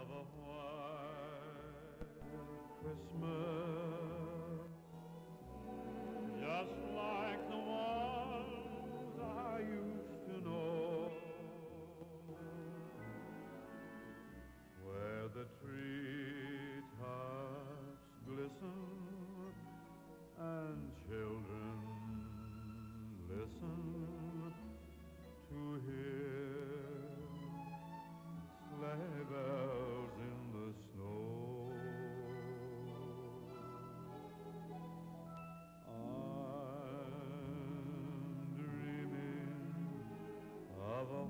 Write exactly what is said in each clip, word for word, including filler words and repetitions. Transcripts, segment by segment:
of a white Christmas, just like the ones I used to know, where the treetops glisten and children listen to hear sleigh bells in the snow. I'm dreaming of a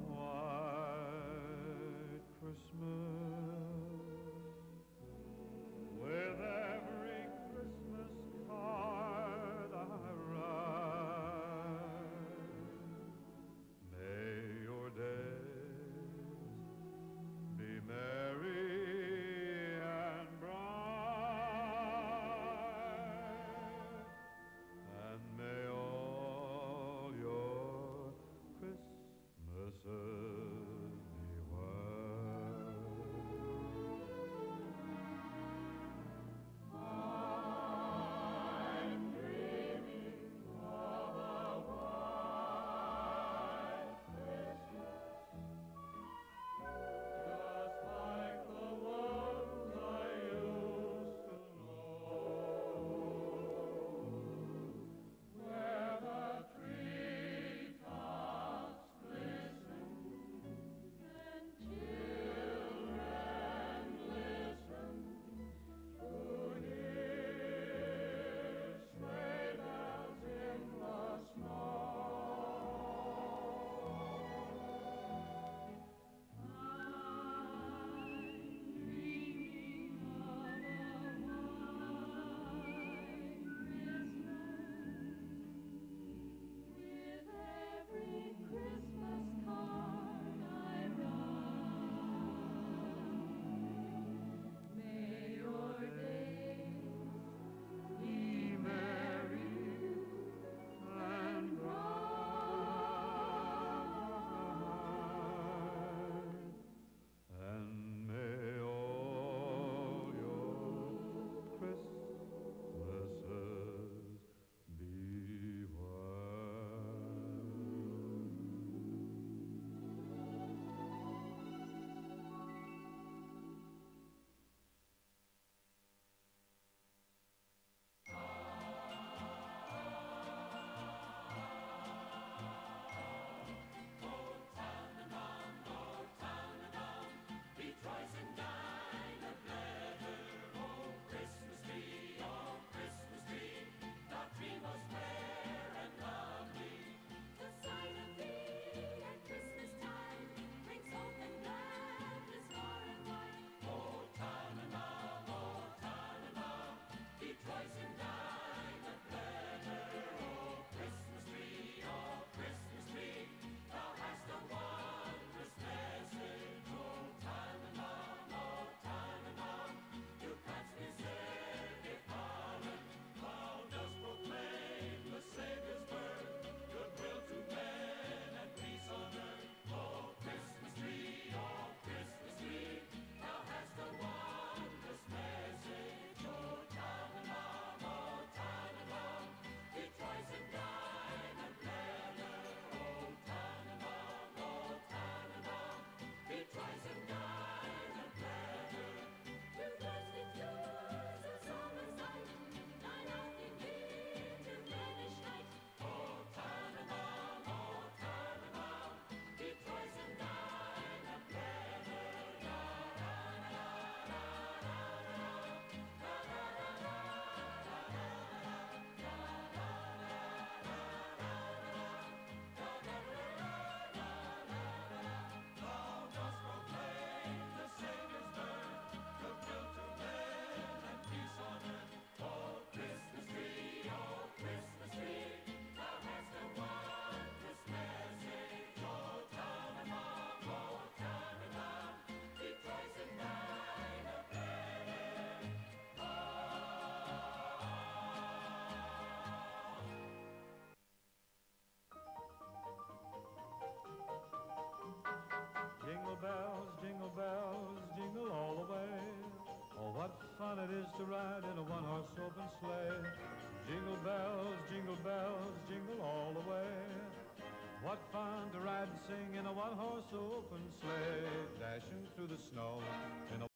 white Christmas, with every Christmas card I write. May your days be merry and bright, and may all your Christmases be white. I'm dreaming of a white Christmas, just like the ones I used to know, where the treetops glisten is to ride in a one-horse open sleigh. Jingle bells, jingle bells, jingle all the way. What fun to ride and sing in a one-horse open sleigh, dashing through the snow in a